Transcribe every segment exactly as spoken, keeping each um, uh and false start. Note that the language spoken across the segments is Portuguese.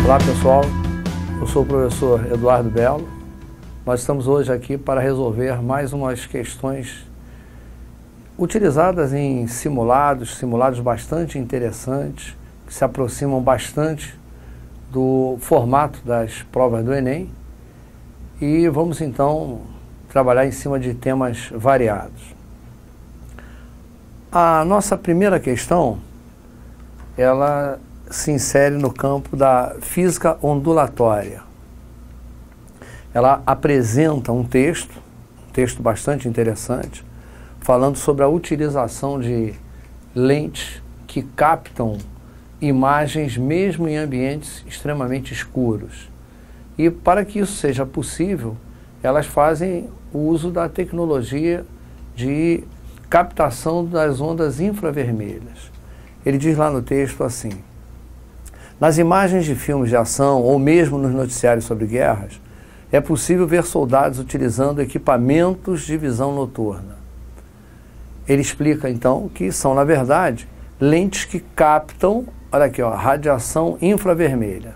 Olá pessoal, eu sou o professor Eduardo Belo. Nós estamos hoje aqui para resolver mais umas questões utilizadas em simulados, simulados bastante interessantes, que se aproximam bastante do formato das provas do Enem. E vamos então trabalhar em cima de temas variados. A nossa primeira questão, ela se insere no campo da física ondulatória. Ela apresenta um texto, um texto bastante interessante, falando sobre a utilização de lentes que captam imagens mesmo em ambientes extremamente escuros. E para que isso seja possível, elas fazem uso da tecnologia de captação das ondas infravermelhas. Ele diz lá no texto assim: nas imagens de filmes de ação ou mesmo nos noticiários sobre guerras, é possível ver soldados utilizando equipamentos de visão noturna. Ele explica então que são, na verdade, lentes que captam, olha aqui, ó, radiação infravermelha.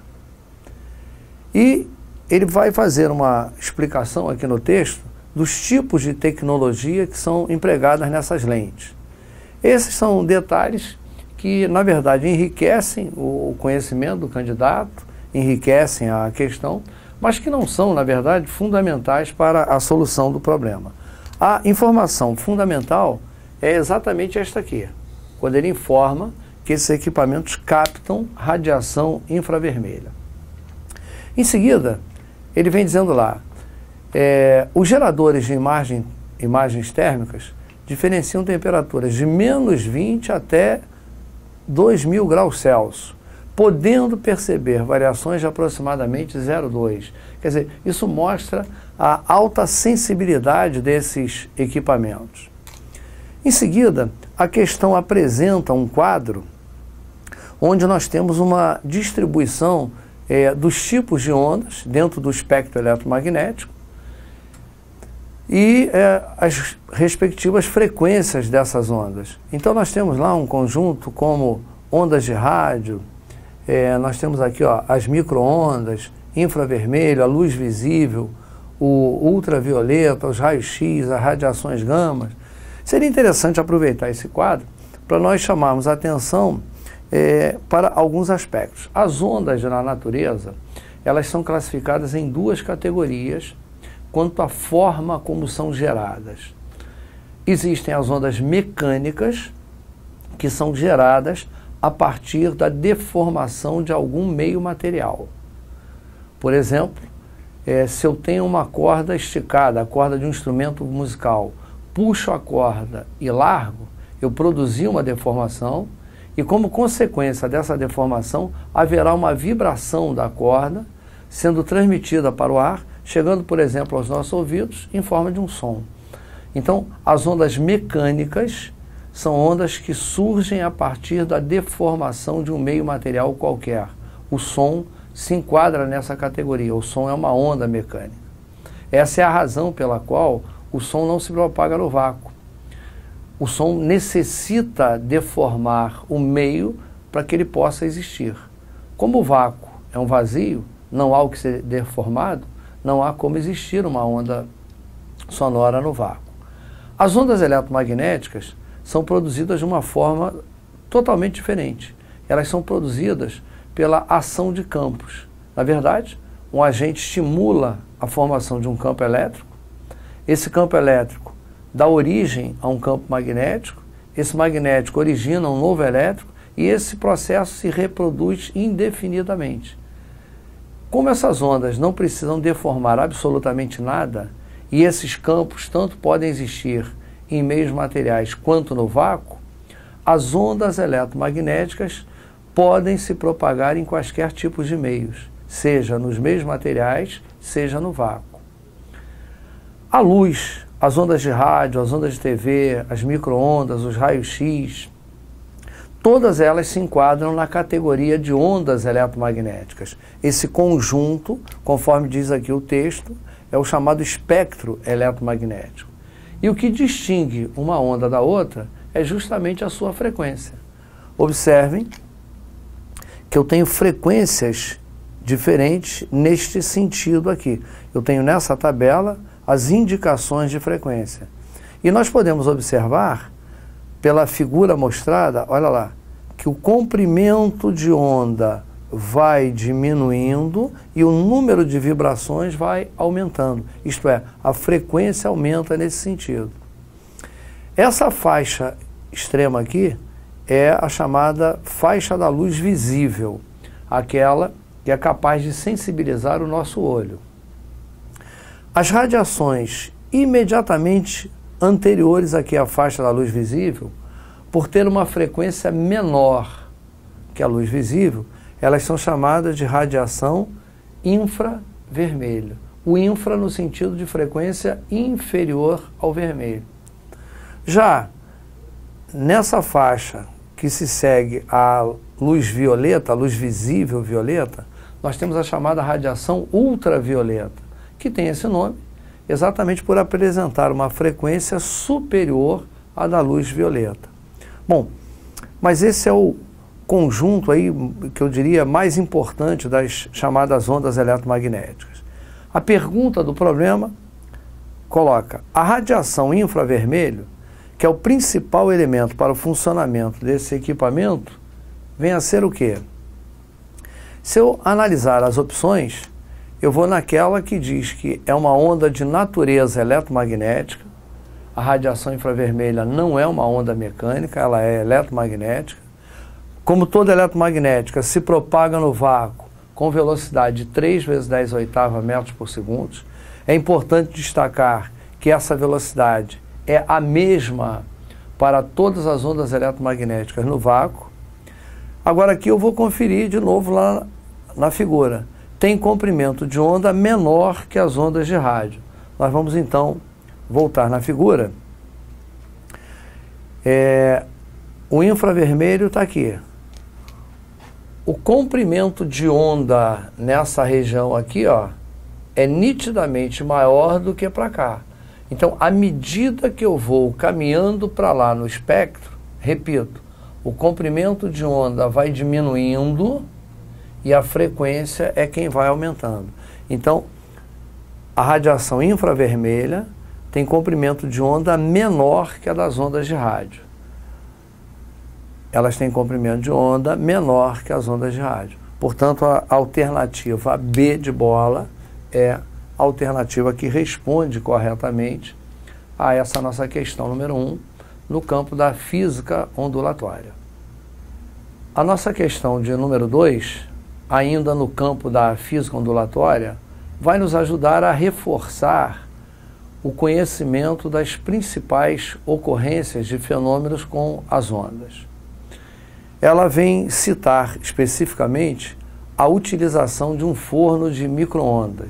E ele vai fazer uma explicação aqui no texto dos tipos de tecnologia que são empregadas nessas lentes. Esses são detalhes que, na verdade, enriquecem o conhecimento do candidato, enriquecem a questão, mas que não são, na verdade, fundamentais para a solução do problema. A informação fundamental é exatamente esta aqui, quando ele informa que esses equipamentos captam radiação infravermelha. Em seguida, ele vem dizendo lá, é, os geradores de imagem, imagens térmicas diferenciam temperaturas de menos vinte até dois mil graus Celsius, podendo perceber variações de aproximadamente zero vírgula dois. Quer dizer, isso mostra a alta sensibilidade desses equipamentos. Em seguida, a questão apresenta um quadro onde nós temos uma distribuição é, dos tipos de ondas dentro do espectro eletromagnético e é, as respectivas frequências dessas ondas. Então nós temos lá um conjunto como ondas de rádio, é, nós temos aqui ó, as micro-ondas, infravermelho, a luz visível, o ultravioleta, os raios-x, as radiações gama. Seria interessante aproveitar esse quadro para nós chamarmos a atenção é, para alguns aspectos. As ondas na natureza, elas são classificadas em duas categorias quanto à forma como são geradas. Existem as ondas mecânicas, que são geradas a partir da deformação de algum meio material. Por exemplo, é, se eu tenho uma corda esticada, a corda de um instrumento musical, puxo a corda e largo, eu produzi uma deformação e, como consequência dessa deformação, haverá uma vibração da corda sendo transmitida para o ar, chegando, por exemplo, aos nossos ouvidos em forma de um som. Então, as ondas mecânicas são ondas que surgem a partir da deformação de um meio material qualquer. O som se enquadra nessa categoria. O som é uma onda mecânica. Essa é a razão pela qual o som não se propaga no vácuo. O som necessita deformar o meio para que ele possa existir. Como o vácuo é um vazio, não há o que ser deformado, não há como existir uma onda sonora no vácuo. As ondas eletromagnéticas são produzidas de uma forma totalmente diferente. Elas são produzidas pela ação de campos. Na verdade, um agente estimula a formação de um campo elétrico. Esse campo elétrico dá origem a um campo magnético. Esse magnético origina um novo elétrico e esse processo se reproduz indefinidamente. Como essas ondas não precisam deformar absolutamente nada, e esses campos tanto podem existir em meios materiais quanto no vácuo, as ondas eletromagnéticas podem se propagar em quaisquer tipos de meios, seja nos meios materiais, seja no vácuo. A luz, as ondas de rádio, as ondas de T V, as micro-ondas, os raios-x, todas elas se enquadram na categoria de ondas eletromagnéticas. Esse conjunto, conforme diz aqui o texto, é o chamado espectro eletromagnético. E o que distingue uma onda da outra é justamente a sua frequência. Observem que eu tenho frequências diferentes neste sentido aqui. Eu tenho nessa tabela as indicações de frequência. E nós podemos observar, pela figura mostrada, olha lá, que o comprimento de onda vai diminuindo e o número de vibrações vai aumentando. Isto é, a frequência aumenta nesse sentido. Essa faixa extrema aqui é a chamada faixa da luz visível, aquela que é capaz de sensibilizar o nosso olho. As radiações imediatamente anteriores aqui à faixa da luz visível, por ter uma frequência menor que a luz visível, elas são chamadas de radiação infravermelho. O infra no sentido de frequência inferior ao vermelho. Já nessa faixa que se segue a luz violeta, a luz visível violeta, nós temos a chamada radiação ultravioleta, que tem esse nome exatamente por apresentar uma frequência superior à da luz violeta. Bom, mas esse é o conjunto aí que eu diria mais importante das chamadas ondas eletromagnéticas. A pergunta do problema coloca: a radiação infravermelho, que é o principal elemento para o funcionamento desse equipamento, vem a ser o quê? Se eu analisar as opções, eu vou naquela que diz que é uma onda de natureza eletromagnética. A radiação infravermelha não é uma onda mecânica, ela é eletromagnética. Como toda eletromagnética, se propaga no vácuo com velocidade de três vezes dez oitavas metros por segundo. É importante destacar que essa velocidade é a mesma para todas as ondas eletromagnéticas no vácuo. Agora aqui eu vou conferir de novo lá na figura. Tem comprimento de onda menor que as ondas de rádio. Nós vamos então voltar na figura. É, o infravermelho está aqui. O comprimento de onda nessa região aqui, ó, é nitidamente maior do que para cá. Então, à medida que eu vou caminhando para lá no espectro, repito, o comprimento de onda vai diminuindo e a frequência é quem vai aumentando. Então, a radiação infravermelha tem comprimento de onda menor que a das ondas de rádio. Elas têm comprimento de onda menor que as ondas de rádio. Portanto, a alternativa B de bola é a alternativa que responde corretamente a essa nossa questão número um, no campo da física ondulatória. A nossa questão de número dois, ainda no campo da física ondulatória, vai nos ajudar a reforçar o conhecimento das principais ocorrências de fenômenos com as ondas. Ela vem citar especificamente a utilização de um forno de micro-ondas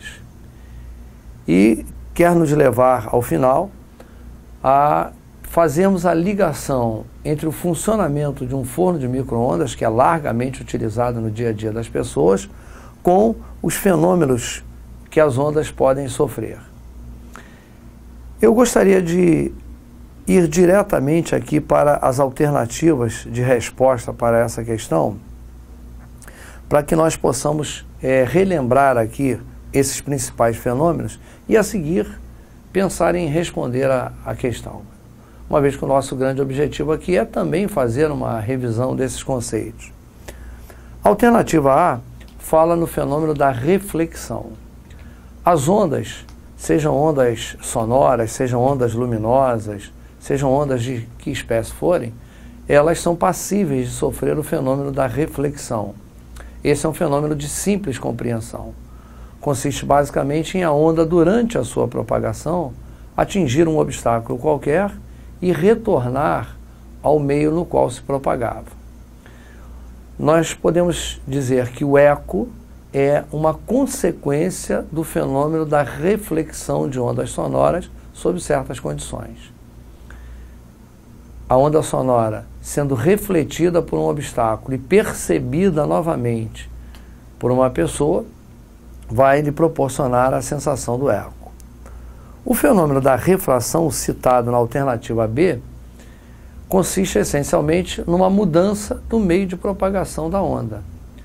e quer nos levar, ao final, a fazermos a ligação entre o funcionamento de um forno de micro-ondas, que é largamente utilizado no dia a dia das pessoas, com os fenômenos que as ondas podem sofrer. Eu gostaria de ir diretamente aqui para as alternativas de resposta para essa questão, para que nós possamos é, relembrar aqui esses principais fenômenos e, a seguir, pensar em responder a, a questão. Uma vez que o nosso grande objetivo aqui é também fazer uma revisão desses conceitos. A alternativa A fala no fenômeno da reflexão. As ondas, sejam ondas sonoras, sejam ondas luminosas, sejam ondas de que espécie forem, elas são passíveis de sofrer o fenômeno da reflexão. Esse é um fenômeno de simples compreensão. Consiste basicamente em a onda, durante a sua propagação, atingir um obstáculo qualquer e retornar ao meio no qual se propagava. Nós podemos dizer que o eco é uma consequência do fenômeno da reflexão de ondas sonoras sob certas condições. A onda sonora sendo refletida por um obstáculo e percebida novamente por uma pessoa, vai lhe proporcionar a sensação do eco. O fenômeno da refração, citado na alternativa B, consiste essencialmente numa mudança do meio de propagação da onda.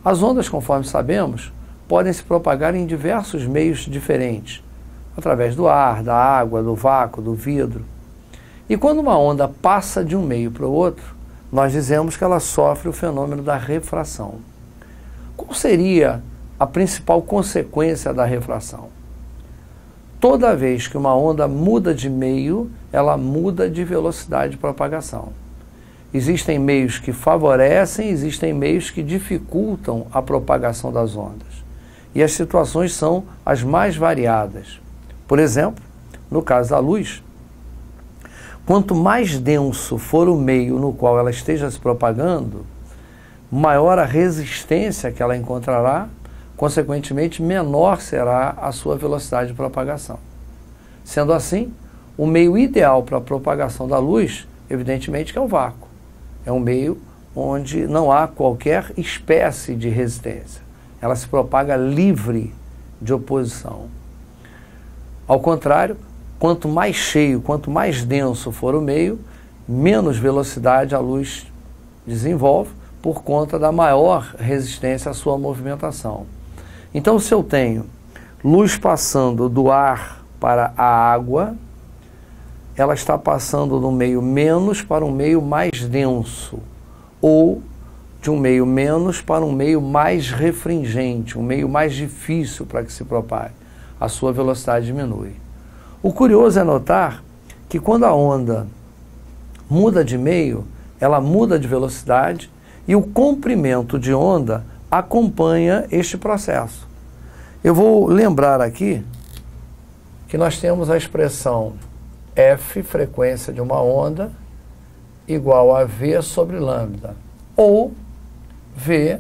As ondas, conforme sabemos, podem se propagar em diversos meios diferentes, através do ar, da água, do vácuo, do vidro. E quando uma onda passa de um meio para o outro, nós dizemos que ela sofre o fenômeno da refração. Qual seria a principal consequência da refração? Toda vez que uma onda muda de meio, ela muda de velocidade de propagação. Existem meios que favorecem, existem meios que dificultam a propagação das ondas. E as situações são as mais variadas. Por exemplo, no caso da luz, quanto mais denso for o meio no qual ela esteja se propagando, maior a resistência que ela encontrará, consequentemente menor será a sua velocidade de propagação. Sendo assim, o meio ideal para a propagação da luz, evidentemente, que é o vácuo. É um meio onde não há qualquer espécie de resistência. Ela se propaga livre de oposição. Ao contrário, quanto mais cheio, quanto mais denso for o meio, menos velocidade a luz desenvolve por conta da maior resistência à sua movimentação. Então, se eu tenho luz passando do ar para a água, ela está passando de um meio menos para um meio mais denso, ou de um meio menos para um meio mais refringente, um meio mais difícil para que se propague. A sua velocidade diminui. O curioso é notar que quando a onda muda de meio, ela muda de velocidade e o comprimento de onda acompanha este processo. Eu vou lembrar aqui que nós temos a expressão F, frequência de uma onda, igual a V sobre lambda, ou V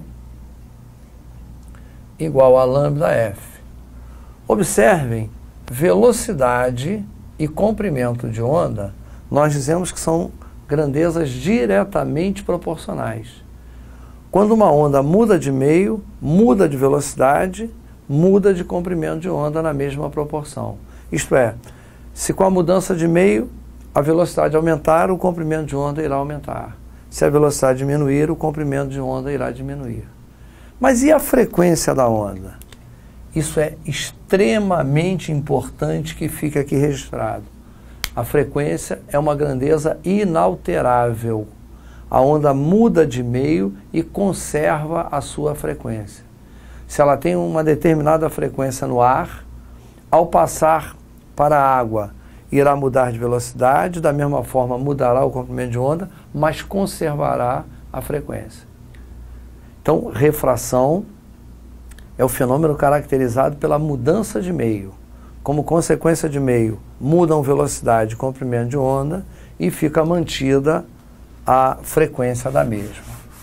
igual a lambda F. Observem, velocidade e comprimento de onda, nós dizemos que são grandezas diretamente proporcionais. Quando uma onda muda de meio, muda de velocidade, muda de comprimento de onda na mesma proporção. Isto é, se com a mudança de meio a velocidade aumentar, o comprimento de onda irá aumentar. Se a velocidade diminuir, o comprimento de onda irá diminuir. Mas e a frequência da onda? Isso é extremamente importante que fique aqui registrado. A frequência é uma grandeza inalterável. A onda muda de meio e conserva a sua frequência. Se ela tem uma determinada frequência no ar, ao passar para a água, irá mudar de velocidade, da mesma forma mudará o comprimento de onda, mas conservará a frequência. Então, refração é o fenômeno caracterizado pela mudança de meio. Como consequência de meio, mudam velocidade e comprimento de onda e fica mantida a frequência da mesma.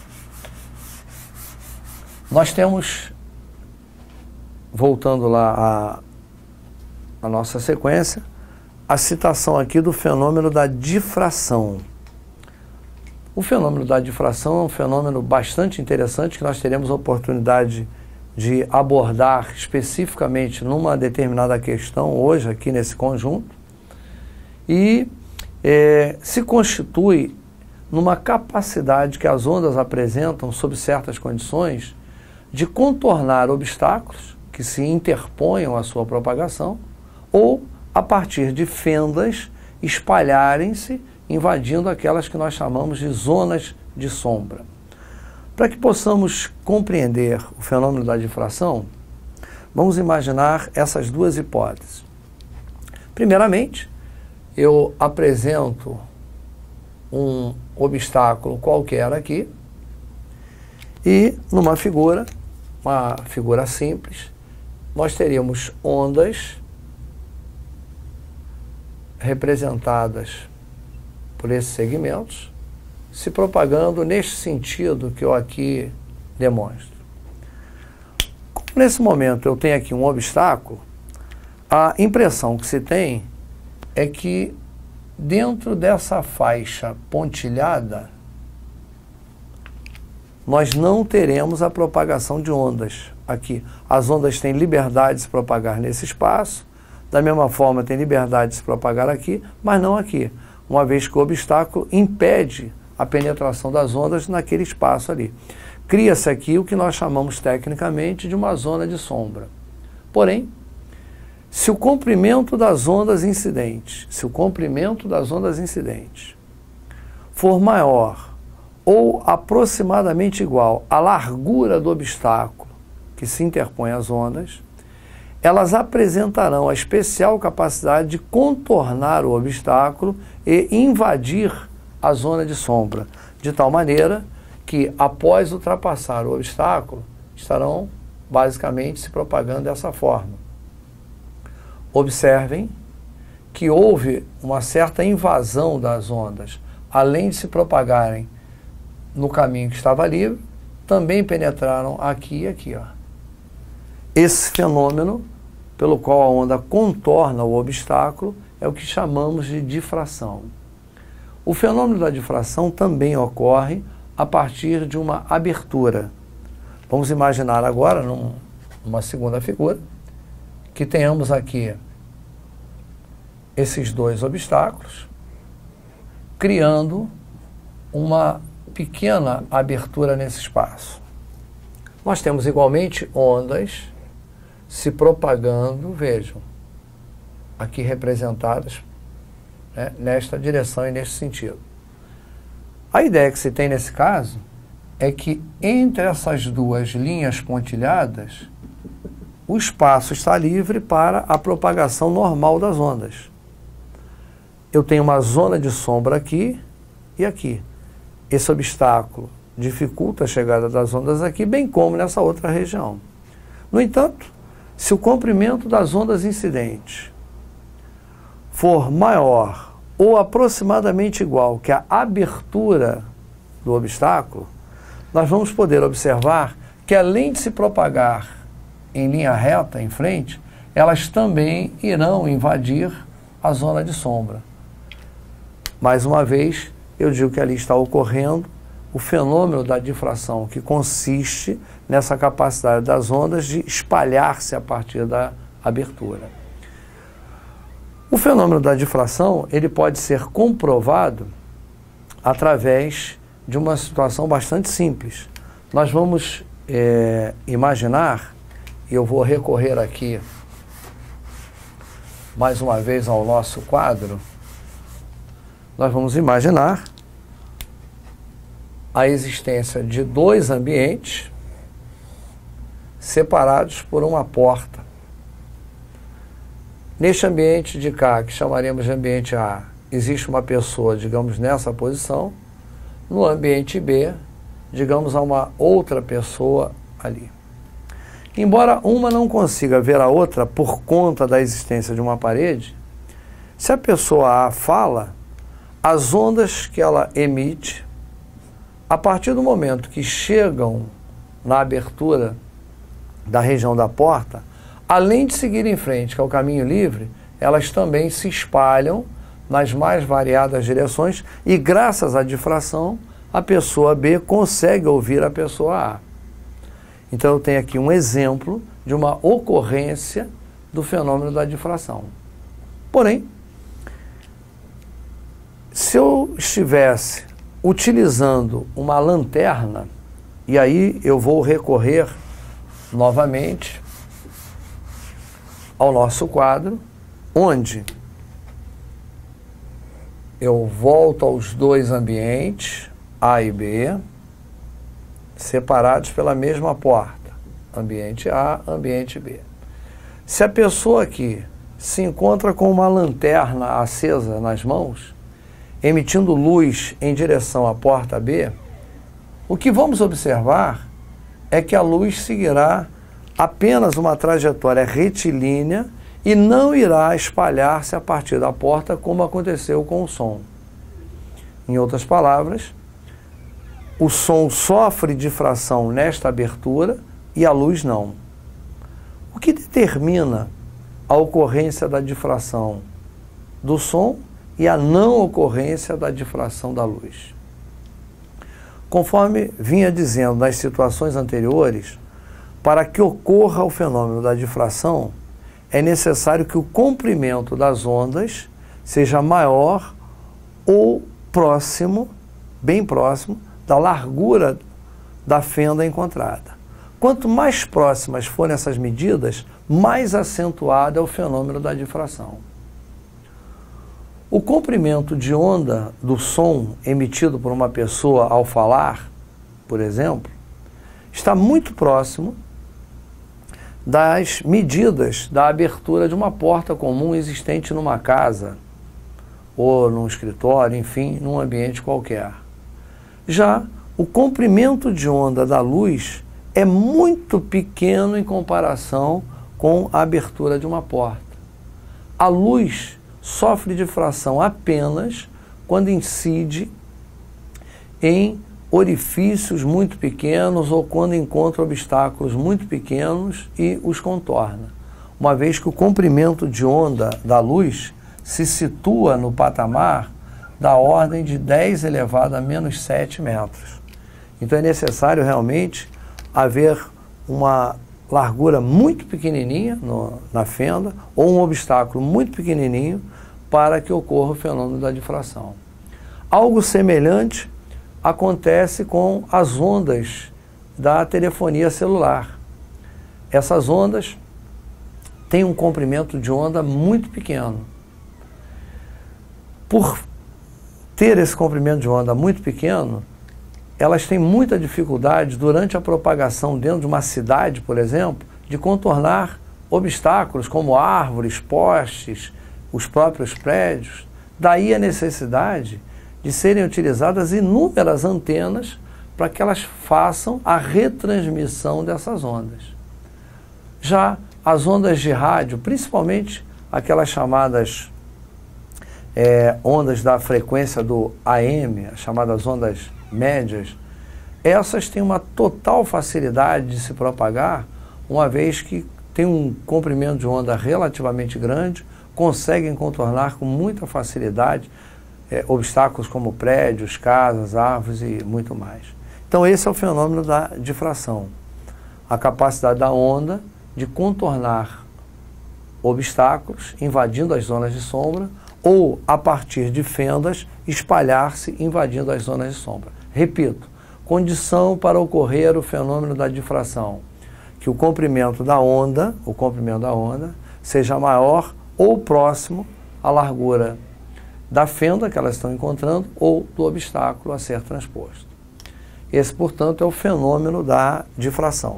Nós temos, voltando lá à, à nossa sequência, a citação aqui do fenômeno da difração. O fenômeno da difração é um fenômeno bastante interessante que nós teremos a oportunidade de abordar especificamente numa determinada questão hoje aqui nesse conjunto, e é, se constitui numa capacidade que as ondas apresentam sob certas condições de contornar obstáculos que se interponham à sua propagação ou, a partir de fendas, espalharem-se, invadindo aquelas que nós chamamos de zonas de sombra. Para que possamos compreender o fenômeno da difração, vamos imaginar essas duas hipóteses. Primeiramente, eu apresento um obstáculo qualquer aqui e numa figura, uma figura simples, nós teríamos ondas representadas por esses segmentos se propagando neste sentido que eu aqui demonstro. Como nesse momento eu tenho aqui um obstáculo, a impressão que se tem é que dentro dessa faixa pontilhada nós não teremos a propagação de ondas aqui. As ondas têm liberdade de se propagar nesse espaço, da mesma forma tem liberdade de se propagar aqui, mas não aqui, uma vez que o obstáculo impede a penetração das ondas naquele espaço ali. cria-se aqui o que nós chamamos tecnicamente de uma zona de sombra. Porém, se o comprimento das ondas incidentes, se o comprimento das ondas incidentes for maior ou aproximadamente igual à largura do obstáculo que se interpõe às ondas, elas apresentarão a especial capacidade de contornar o obstáculo e invadir a zona de sombra, de tal maneira que, após ultrapassar o obstáculo, estarão basicamente se propagando dessa forma. Observem que houve uma certa invasão das ondas, além de se propagarem no caminho que estava livre, também penetraram aqui e aqui, ó. Esse fenômeno, pelo qual a onda contorna o obstáculo, é o que chamamos de difração. O fenômeno da difração também ocorre a partir de uma abertura. Vamos imaginar agora, num, numa segunda figura, que tenhamos aqui esses dois obstáculos, criando uma pequena abertura nesse espaço. Nós temos igualmente ondas se propagando, vejam, aqui representadas, né, nesta direção e neste sentido. A ideia que se tem nesse caso é que entre essas duas linhas pontilhadas, o espaço está livre para a propagação normal das ondas. Eu tenho uma zona de sombra aqui e aqui. Esse obstáculo dificulta a chegada das ondas aqui, bem como nessa outra região. No entanto, se o comprimento das ondas incidentes for maior ou aproximadamente igual que a abertura do obstáculo, nós vamos poder observar que, além de se propagar em linha reta em frente, elas também irão invadir a zona de sombra. Mais uma vez, eu digo que ali está ocorrendo o fenômeno da difração, que consiste nessa capacidade das ondas de espalhar-se a partir da abertura. O fenômeno da difração, ele pode ser comprovado através de uma situação bastante simples. Nós vamos é, imaginar, e eu vou recorrer aqui mais uma vez ao nosso quadro, nós vamos imaginar a existência de dois ambientes separados por uma porta. Neste ambiente de cá, que chamaremos de ambiente A, existe uma pessoa, digamos, nessa posição. No ambiente B, digamos, há uma outra pessoa ali. Embora uma não consiga ver a outra por conta da existência de uma parede, se a pessoa A fala, as ondas que ela emite, a partir do momento que chegam na abertura da região da porta, além de seguir em frente, que é o caminho livre, elas também se espalham nas mais variadas direções e, graças à difração, a pessoa B consegue ouvir a pessoa A. Então eu tenho aqui um exemplo de uma ocorrência do fenômeno da difração. Porém, se eu estivesse utilizando uma lanterna, e aí eu vou recorrer novamente ao nosso quadro, onde eu volto aos dois ambientes, A e B, separados pela mesma porta, ambiente A, ambiente B. Se a pessoa aqui se encontra com uma lanterna acesa nas mãos, emitindo luz em direção à porta B, o que vamos observar é que a luz seguirá apenas uma trajetória retilínea e não irá espalhar-se a partir da porta como aconteceu com o som. Em outras palavras, o som sofre difração nesta abertura e a luz não. O que determina a ocorrência da difração do som e a não ocorrência da difração da luz? Conforme vinha dizendo nas situações anteriores, para que ocorra o fenômeno da difração, é necessário que o comprimento das ondas seja maior ou próximo, bem próximo, da largura da fenda encontrada. Quanto mais próximas forem essas medidas, mais acentuado é o fenômeno da difração. O comprimento de onda do som emitido por uma pessoa ao falar, por exemplo, está muito próximo das medidas da abertura de uma porta comum existente numa casa ou num escritório, enfim, num ambiente qualquer. Já o comprimento de onda da luz é muito pequeno em comparação com a abertura de uma porta. A luz sofre difração apenas quando incide em orifícios muito pequenos ou quando encontra obstáculos muito pequenos e os contorna, uma vez que o comprimento de onda da luz se situa no patamar da ordem de dez elevado a menos sete metros. Então é necessário realmente haver uma largura muito pequenininha no, na fenda ou um obstáculo muito pequenininho para que ocorra o fenômeno da difração. Algo semelhante acontece com as ondas da telefonia celular. Essas ondas têm um comprimento de onda muito pequeno. Por ter esse comprimento de onda muito pequeno, elas têm muita dificuldade durante a propagação dentro de uma cidade, por exemplo, de contornar obstáculos como árvores, postes, os próprios prédios. Daí a necessidade de serem utilizadas inúmeras antenas para que elas façam a retransmissão dessas ondas. Já as ondas de rádio, principalmente aquelas chamadas é, ondas da frequência do A M, as chamadas ondas médias, essas têm uma total facilidade de se propagar, uma vez que tem um comprimento de onda relativamente grande, conseguem contornar com muita facilidade É, obstáculos como prédios, casas, árvores e muito mais. Então esse é o fenômeno da difração, a capacidade da onda de contornar obstáculos, invadindo as zonas de sombra, ou a partir de fendas, espalhar-se invadindo as zonas de sombra. Repito, condição para ocorrer o fenômeno da difração, que o comprimento da onda, o comprimento da onda, seja maior ou próximo à largura da fenda que elas estão encontrando ou do obstáculo a ser transposto. Esse, portanto, é o fenômeno da difração.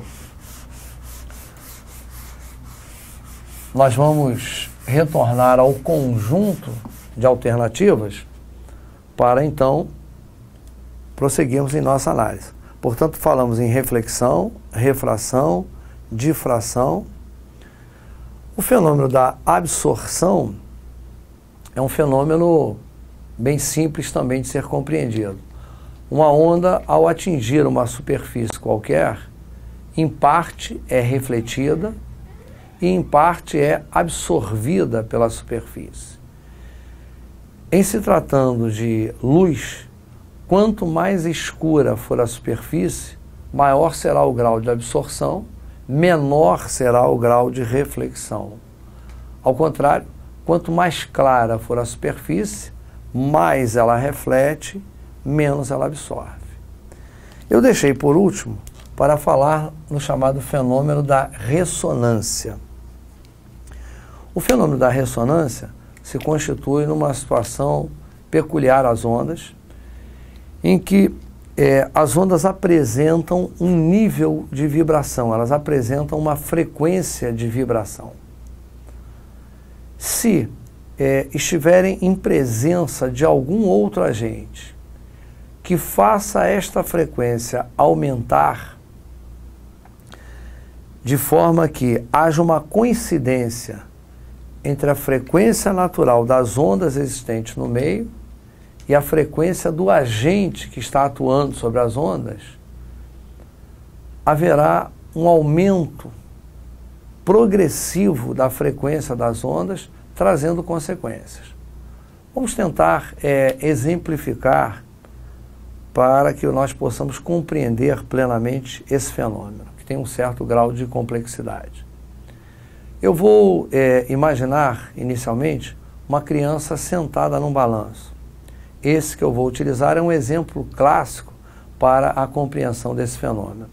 Nós vamos retornar ao conjunto de alternativas para, então, prosseguirmos em nossa análise. Portanto, falamos em reflexão, refração, difração. O fenômeno da absorção é um fenômeno bem simples também de ser compreendido. Uma onda, ao atingir uma superfície qualquer, em parte é refletida e em parte é absorvida pela superfície. Em se tratando de luz, quanto mais escura for a superfície, maior será o grau de absorção, menor será o grau de reflexão. Ao contrário, quanto mais clara for a superfície, mais ela reflete, menos ela absorve. Eu deixei por último para falar no chamado fenômeno da ressonância. O fenômeno da ressonância se constitui numa situação peculiar às ondas, em que é, as ondas apresentam um nível de vibração, elas apresentam uma frequência de vibração. Se é, estiverem em presença de algum outro agente que faça esta frequência aumentar, de forma que haja uma coincidência entre a frequência natural das ondas existentes no meio e a frequência do agente que está atuando sobre as ondas, haverá um aumento progressivo da frequência das ondas, trazendo consequências. Vamos tentar é, exemplificar para que nós possamos compreender plenamente esse fenômeno, que tem um certo grau de complexidade. Eu vou é, imaginar, inicialmente, uma criança sentada num balanço. Esse que eu vou utilizar é um exemplo clássico para a compreensão desse fenômeno.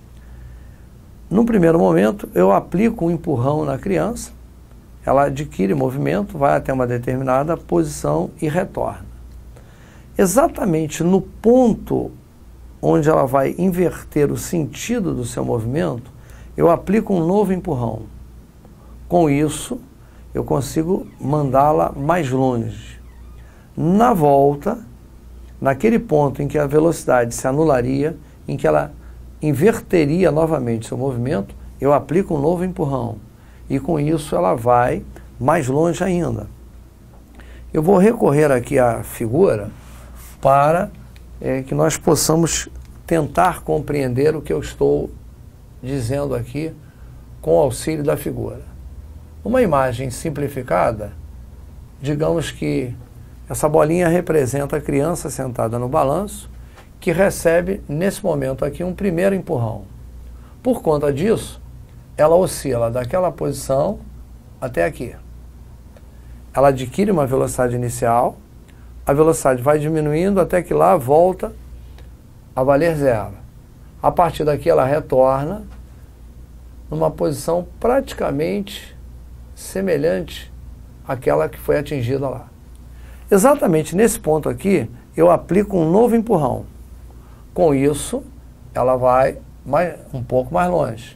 No primeiro momento, eu aplico um empurrão na criança, ela adquire movimento, vai até uma determinada posição e retorna. Exatamente no ponto onde ela vai inverter o sentido do seu movimento, eu aplico um novo empurrão. Com isso, eu consigo mandá-la mais longe. Na volta, naquele ponto em que a velocidade se anularia, em que ela inverteria novamente seu movimento, eu aplico um novo empurrão. E com isso ela vai mais longe ainda. Eu vou recorrer aqui à figura para é, que nós possamos tentar compreender o que eu estou dizendo aqui com o auxílio da figura. Uma imagem simplificada, digamos que essa bolinha representa a criança sentada no balanço, que recebe, nesse momento aqui, um primeiro empurrão. Por conta disso, ela oscila daquela posição até aqui. Ela adquire uma velocidade inicial, a velocidade vai diminuindo até que lá volta a valer zero. A partir daqui ela retorna numa posição praticamente semelhante àquela que foi atingida lá. Exatamente nesse ponto aqui, eu aplico um novo empurrão. Com isso, ela vai mais, um pouco mais longe.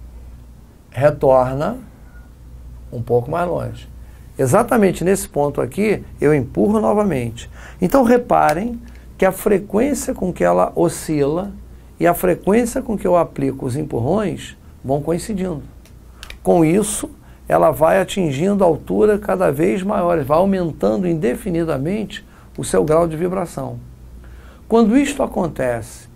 Retorna um pouco mais longe. Exatamente nesse ponto aqui, eu empurro novamente. Então, reparem que a frequência com que ela oscila e a frequência com que eu aplico os empurrões vão coincidindo. Com isso, ela vai atingindo altura cada vez maiores, vai aumentando indefinidamente o seu grau de vibração. Quando isto acontece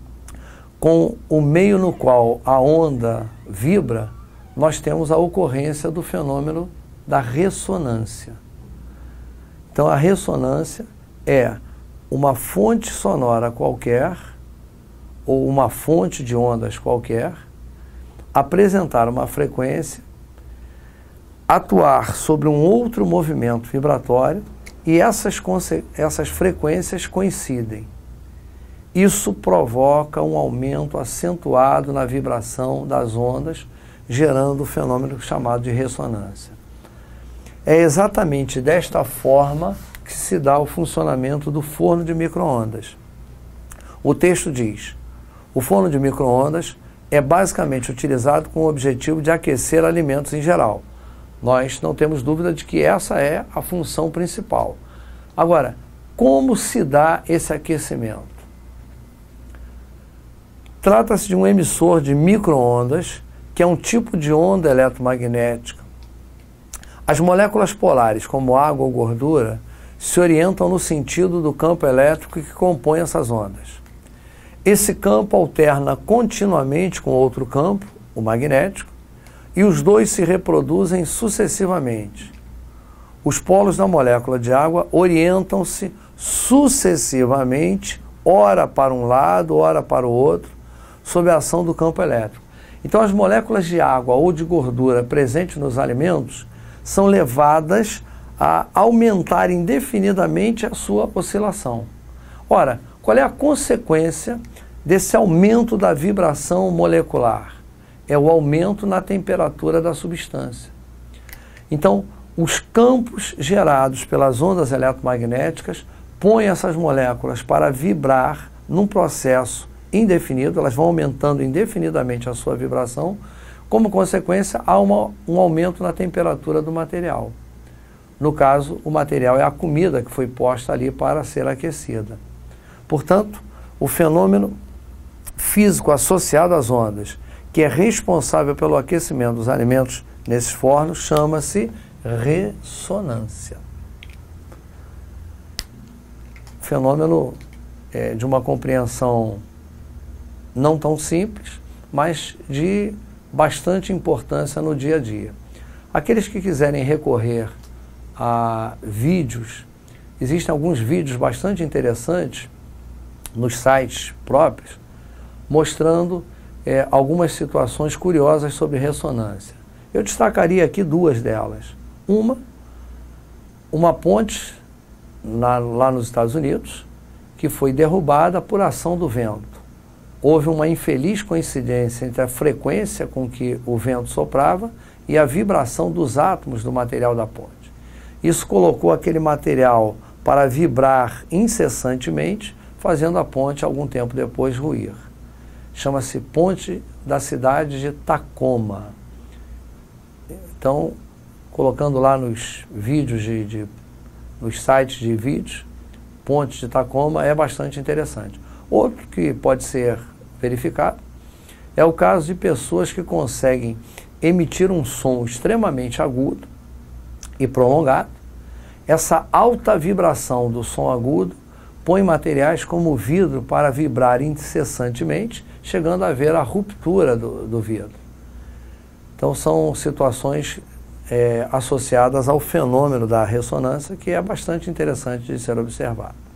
com o meio no qual a onda vibra, nós temos a ocorrência do fenômeno da ressonância. Então, a ressonância é uma fonte sonora qualquer, ou uma fonte de ondas qualquer, apresentar uma frequência, atuar sobre um outro movimento vibratório e essas, essas frequências coincidem. Isso provoca um aumento acentuado na vibração das ondas, gerando o fenômeno chamado de ressonância. É exatamente desta forma que se dá o funcionamento do forno de micro-ondas. O texto diz: o forno de micro-ondas é basicamente utilizado com o objetivo de aquecer alimentos em geral. Nós não temos dúvida de que essa é a função principal. Agora, como se dá esse aquecimento? Trata-se de um emissor de micro-ondas, que é um tipo de onda eletromagnética. As moléculas polares, como água ou gordura, se orientam no sentido do campo elétrico que compõe essas ondas. Esse campo alterna continuamente com outro campo, o magnético, e os dois se reproduzem sucessivamente. Os polos da molécula de água orientam-se sucessivamente, ora para um lado, ora para o outro, sob a ação do campo elétrico. Então, as moléculas de água ou de gordura presentes nos alimentos são levadas a aumentar indefinidamente a sua oscilação. Ora, qual é a consequência desse aumento da vibração molecular? É o aumento na temperatura da substância. Então, os campos gerados pelas ondas eletromagnéticas põem essas moléculas para vibrar num processo indefinido, elas vão aumentando indefinidamente a sua vibração, como consequência há uma, um aumento na temperatura do material. No caso, o material é a comida que foi posta ali para ser aquecida. Portanto, o fenômeno físico associado às ondas, que é responsável pelo aquecimento dos alimentos nesses fornos, chama-se ressonância. Fenômeno é, de uma compreensão não tão simples, mas de bastante importância no dia a dia. Aqueles que quiserem recorrer a vídeos, existem alguns vídeos bastante interessantes nos sites próprios, mostrando é, algumas situações curiosas sobre ressonância. Eu destacaria aqui duas delas. Uma, uma ponte na, lá nos Estados Unidos, que foi derrubada por ação do vento. Houve uma infeliz coincidência entre a frequência com que o vento soprava e a vibração dos átomos do material da ponte. Isso colocou aquele material para vibrar incessantemente, fazendo a ponte, algum tempo depois, ruir. Chama-se Ponte da cidade de Tacoma. Então, colocando lá nos vídeos, de, de, nos sites de vídeos, Ponte de Tacoma é bastante interessante. Outro que pode ser verificado é o caso de pessoas que conseguem emitir um som extremamente agudo e prolongado. Essa alta vibração do som agudo põe materiais como o vidro para vibrar incessantemente, chegando a haver a ruptura do, do vidro. Então são situações é, associadas ao fenômeno da ressonância, que é bastante interessante de ser observado.